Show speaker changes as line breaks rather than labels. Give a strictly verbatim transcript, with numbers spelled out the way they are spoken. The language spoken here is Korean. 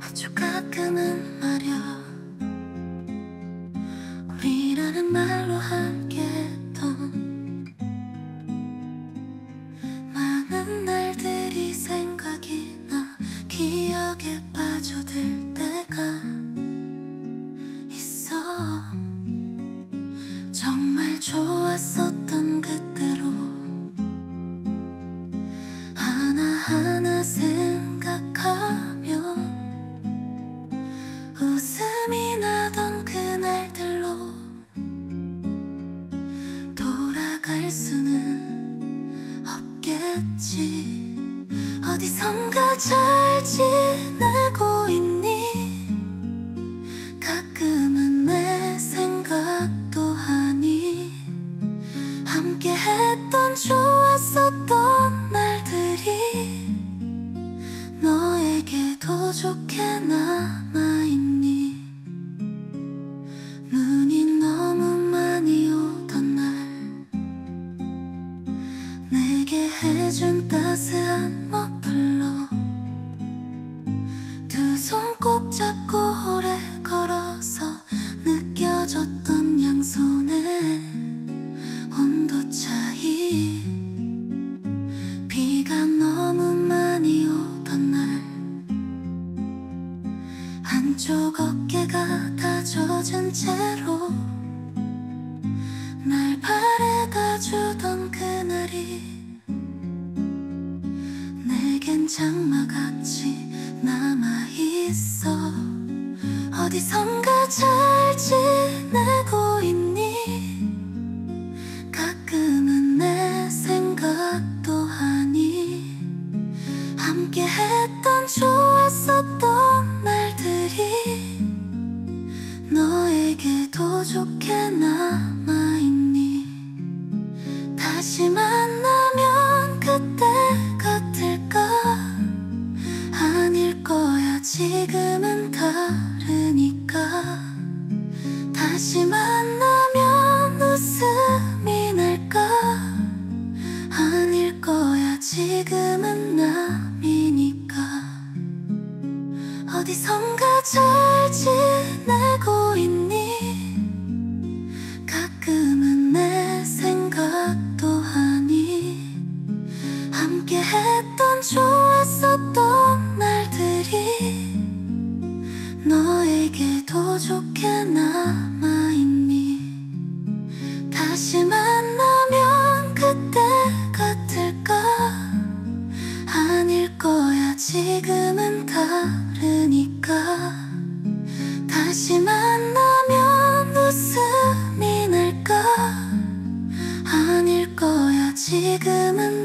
아주 가끔은 말야 우리라는 말로 함께했던 많은 날들이 생각이 나 기억에 빠져들 때가 있어. 정말 좋았었던 그때로 하나하나 생각하며 웃음이 나던 그날들로 돌아갈 수는 없겠지. 어디선가 잘 지내고 있니? 가끔은 내 생각도 하니? 함께 했던 좋았었던 날들이 너에게도 좋게 남아있니? 눈이 너무 많이 오던 날 내게 해준 따스한 머플러 두 손 꼭 잡고 오래 걸어서 느껴졌던 양손의 온도 차이. 비가 너무 많이 오던 날 한쪽 어깨가 다 젖은 채로 날 바래다 주던 그날이 내겐 장마같이 남아있어. 어디선가 잘 지내고 있니? 가끔은 내 생각도 하니? 함께 했던 좋았었던 날들이 너에게도 좋게 남아있니? 다시 만나면 그때 같을까? 아닐 거야, 지금은 다르니까. 다시 만나면 웃음이 날까? 아닐 거야, 지금은 남이니까. 어디선가 잘 지내고 있니? 가끔은 내 생각도 하니? 함께 했던 좋았었던 날들이 너에게도 좋게 남아있니? 다시 만나면 그때 같을까? 아닐 거야, 지금은 다르니까. 다시 만나면 웃음이 날까? 아닐 거야, 지금은